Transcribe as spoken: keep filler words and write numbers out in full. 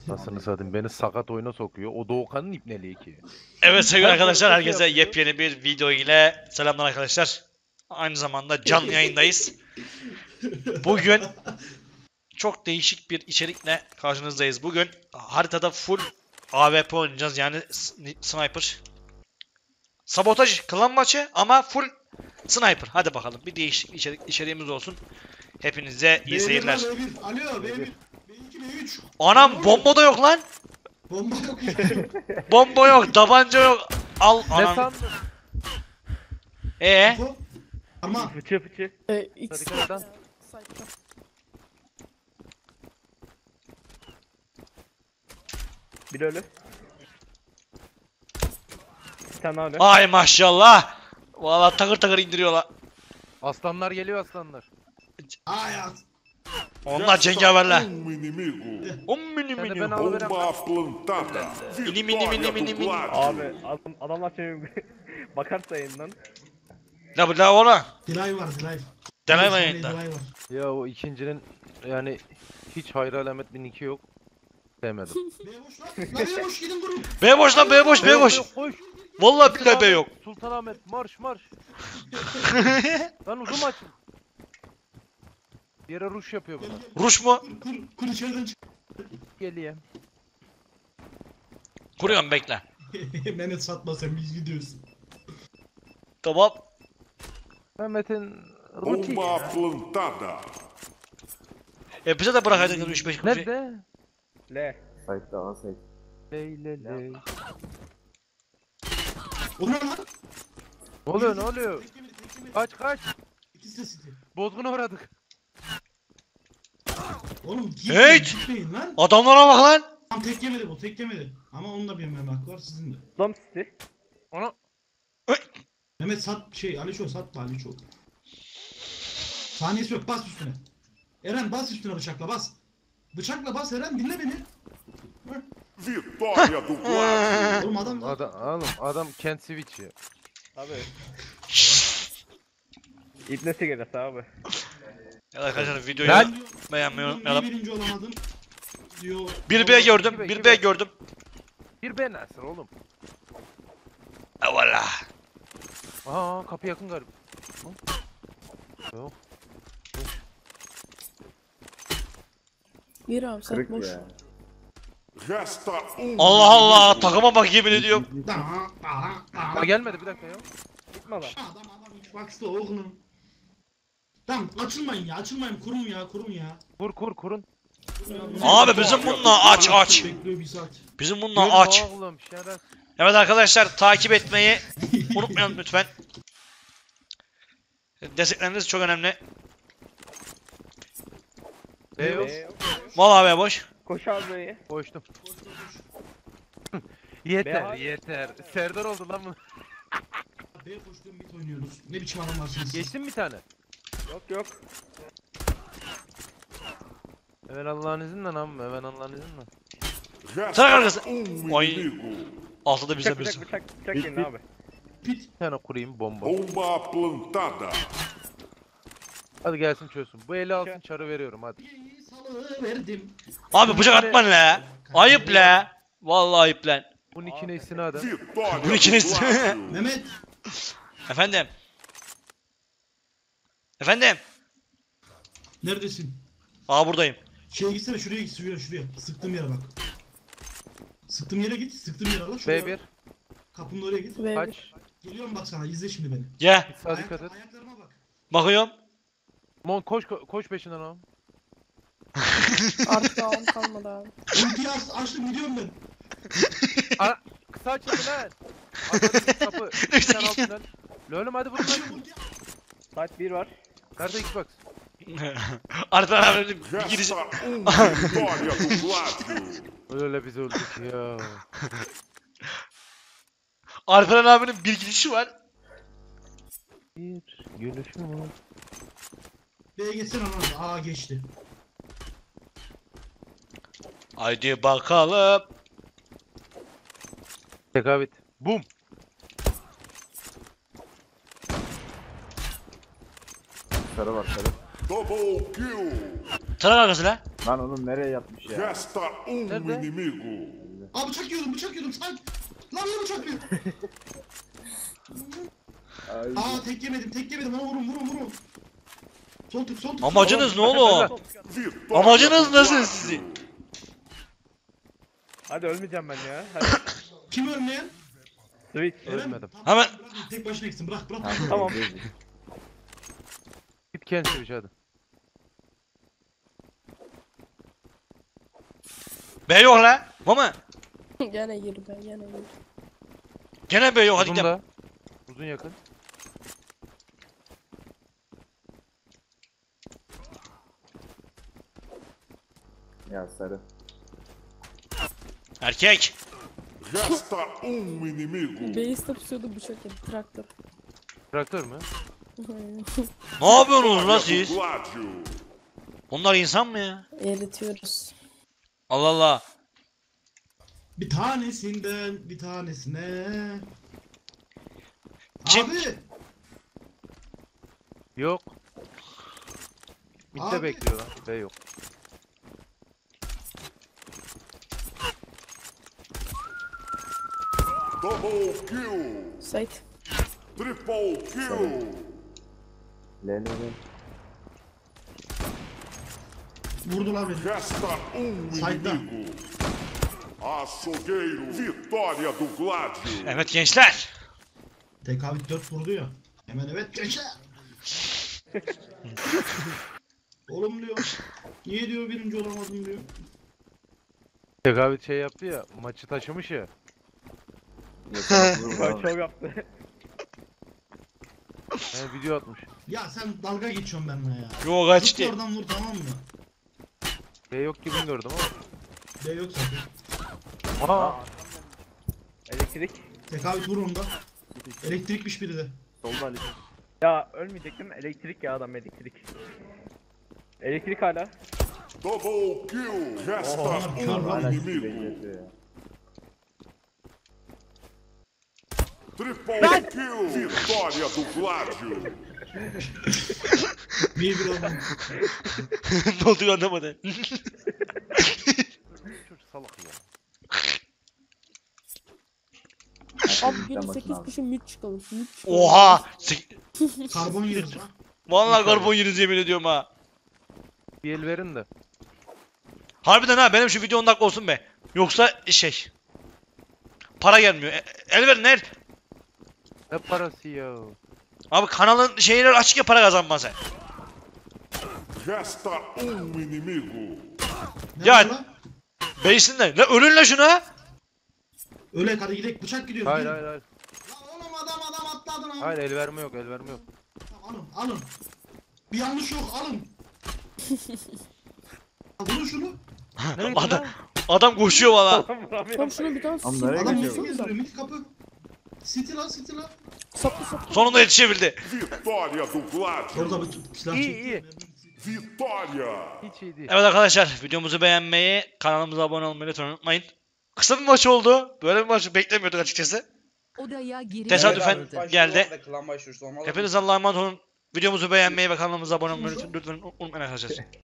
Nasıl satayım, beni sakat oyuna sokuyor. O Doğukan'ın ipneliği ki. Evet sevgili Ben arkadaşlar, böyle bir şey herkese yapıyor. yepyeni bir video ile selamlar arkadaşlar. Aynı zamanda canlı yayındayız. Bugün çok değişik bir içerikle karşınızdayız. Bugün haritada full A W P oynayacağız, yani s- sniper. Sabotaj klan maçı ama full sniper. Hadi bakalım, bir değişik içerik, içeriğimiz olsun. Hepinize iyi seyirler. B bir, alo B bir, B iki, B üç. Anam bomba da yok lan. Bomba yok. Bomba yok, tabanca yok. Al Ne anam. sandın? Ee? Ama Fıçı fıçı. Ee, X Sarıkayadan. site'da. Bir ölü. Bir tane daha ölü. Ay maşallah. Valla takır takır indiriyorlar. Aslanlar geliyor, aslanlar. hayat. Onlar cengaverler. Um inimigo. On mini Sen de mini. ben alıverem. Bomba plantada. Mini, mini, mini, mini, Vitória mini. do Gládio. Abi adam, adamlar şimdi bakarsa yayından. Ne bu la ona? Delay var delay. Deney Bir saniye yayında. delay var. Ya o ikincinin yani hiç hayra alamet bir niki yok. Sevmedim. B boş lan. Lan B boş gidin durun. B boş lan, B boş, B boş. Koş. Vallahi billahi B yok. Sultanahmet marş marş. Lan uzun maç. Bir yere ruş yapıyor Gel, buna. gel. Ruş mu? Kur, kur, kur içeriden çık. Geliyor. Kuruyorum, bekle. Mehmet satma sen biz gidiyoruz. Tamam. Mehmet'in rutin Bomba ya. plantada. E bize de bırakaydın üç beş kuruş. Nerede? L. Ley ley ley. O ne lan? Ne oluyor, ne oluyor? Tek yemedi, tek yemedi. Kaç kaç. İkisi de City. Bozguna uğradık. Oğlum gitmeyin, Hey! gitmeyin lan. Adamlara bak lan. Tam tek yemedi bu, tek yemedi. Ama onun da bir memak var sizin de. Dom City. Ona Mehmet sat şey Aliço satma Aliço. Saniyesi yok, bas üstüne. Eren bas üstüne bıçakla bas. Bıçakla bas Eren, dinle beni. Vitória do Gládio. Oğlum adam adam oğlum adam Kent Switch ya. Abi. İbnesi gelirse abi. Ya arkadaşlar videoyu Ben- beğenmeyi Niye unutmayalım. birinci olamadım diyor. bir B gördüm, İki B, bir iki B B. gördüm. Bir ben Nasır oğlum. Eyvallah. Aa kapı yakın galiba. Yok. Gir abi sen boş. Resta um Allah Allah, inimigo. takıma bak, yemin ediyorum. Da, da, da. Ha gelmedi, bir dakika ya. Gitme adam. Adam adam Xbox'ta oğlum. Tamam açılmayın ya, açılmayın, kurun ya, kurun ya. Kur kur kurun. Abi bizim bununla aç aç. Bekliyor bir saat. Bizim bununla aç. Oğlum şeref. Evet arkadaşlar, takip etmeyi unutmayalım lütfen. Destekleriniz çok önemli. E yok. B. Vallahi be boş. Koş abi B'ye. Koştum. Koş, koş, koş. Yeter Be- yeter. Serdar oldu lan bu. B koştuğum bit oynuyoruz. Ne biçim adamlarsınız siz? Geçtin bir tane. Yok yok. Evet Allah'ın izniyle lan. Evet Allah'ın izniyle. Sen Resta arkası. um Oy. inimigo. Altıda bizde Bıçak birisi. bıçak bıçak bıçak yiyin abi. Pit. Bir tane kurayım bomba. Bomba plantada. Hadi gelsin çözsün. Bu eli alsın, çarı veriyorum hadi. Salı verdim. Abi bıçak atman la. Ayıp la. Vallahi ayıp lan. Bunun ikine istinadem. Vitória Bu do ikiniz- Gládio. Mehmet. Efendim. Efendim. Neredesin? Aa buradayım. Şeye gitsene, şuraya git, şuraya şuraya. Sıktığım yere bak. Sıktığım yere git, sıktığım yere al. şuraya B bir. bak. Kapının oraya git. B bir. Aç. Geliyorum bak sana, izle şimdi beni. Gel. Sağa dikkat et. Ayaklarıma bak. Bakıyorum. Mon koş ko- koş peşinden oğlum. Artık daha on kalmadı abi. Ultiyi aç, açtım gidiyorum ben. Ara kısa açıldı lan. Arkadaki kapı. Bir tane alt tünel. Lan oğlum hadi vurun lan. Ulti Saat bir var. Nerede Xbox? Arkadan abi bir giriş. Resta um Vitória do Gládio. Öyle biz öldük ya. Arkadan abinin bir girişi var. Bir gülüşüm var. B'ye geçsene lan. Aa geçti. Haydi bakalım. Tekabit. Bum. Double kill. Tarak arkası la. Lan oğlum nereye yatmış ya? Resta um Nerede? inimigo. Aa bıçak yiyordum bıçak yiyordum sen. Lan niye bıçak yiyor? Ay, Aa tek yemedim tek yemedim ona vurun vurun vurun. Sol tık sol tık. Amacınız ne oğlum? Vitória Amacınız do nasıl Gládio. sizin? Hadi ölmeyeceğim ben ya. Hadi. Kim ölmeyen? Switch. Eren mi? Ölmedim. Tamam, Hemen- bırak, tek başına gitsin bırak bırak. Ha, Tamam. gezdi. Git kendisi bir şey hadi. B yok la. Mama. Gene girdi gene girdi. Gene B yok hadi Uzun gidelim. da. Uzun yakın. Ya sarı. Erkek. Resta um inimigo. Base'de pusuyordu bıçak yedi. Traktör. Traktör mü? Ne yapıyorsunuz lan Vitória do siz? Gládio. Bunlar insan mı ya? Eritiyoruz. Allah Allah. Bir tanesinden bir tanesine. Kim- Abi. Yok. Mid'de Abi. bekliyor lan. B yok. Double kill. Site. Triple kill. Len len. Vurdular beni. Resta um Saída. inimigo. Açougueiro. Vitória do Gládio. Evet gençler. Tekabit dört vurdu ya. Hemen evet gençler. Oğlum diyor. Niye diyor birinci olamadım diyor. Tekabit şey yaptı ya. Maçı taşımış ya. Yeter, vur Ben falan. şov yaptı. Yani video atmış. Ya sen dalga geçiyorsun benimle ya. Yok kaçtı. Tut oradan vur tamam mı? B yok gibi gördüm ama. B yok zaten. Aa. Elektrik. Tekabit vur onda. Elektrikmiş biri de. Solda Ali. Ya ölmeyecektim. Elektrik ya adam elektrik. Elektrik hala. Double kill. Resta Oh, kör um lan. Hala sizi inimigo. bekletiyor ya. Triple kill. Vitória do Gládio. Bir bir oldu. Ne oldu anlamadı. Çocuk salak ya. Abi Sen gelin bakın sekiz abi. kişi mid çıkalım. Mid çıkalım. Oha. Sek- Karbon yeriz lan. Vallahi karbon yeriz yemin ediyorum ha. Bir el verin de. Harbiden ha benim şu video on dakika olsun be. Yoksa şey. Para gelmiyor. E- el verin el. Ne parası ya? Abi kanalın şeyleri açık ya para kazanma sen. Resta um inimigo. Ne Ya- var lan? Beysin de. La ölün la şuna. Öyle hadi gidelim bıçak gidiyor. Hayır Gelin. hayır hayır. Lan oğlum adam adam atladı lan. Hayır el verme yok el verme yok. Alın alın. Bir yanlış yok alın. Vurun şunu. Ne Adam, adam koşuyor valla. Tam şunu bir tane Oğlum sil- nereye Adam gidiyor nasıl bu? gezdiriyor? Mid kapı. City lan city lan. Saplı saplı. Sonunda yetişebildi. Vitória do Gládio. Orada bir silah İyi, çekti. iyi. Vitória. Hiç iyi değil. Evet arkadaşlar videomuzu beğenmeyi, kanalımıza abone olmayı lütfen unutmayın. Kısa bir maç oldu. Böyle bir maç beklemiyorduk açıkçası. Odaya geri Tesadüfen alındı. geldi. Klan başvurusu olmalı mı? Hepiniz Allah'a emanet olun. Videomuzu beğenmeyi ve kanalımıza abone olmayı lütfen lütfen unutmayın arkadaşlar.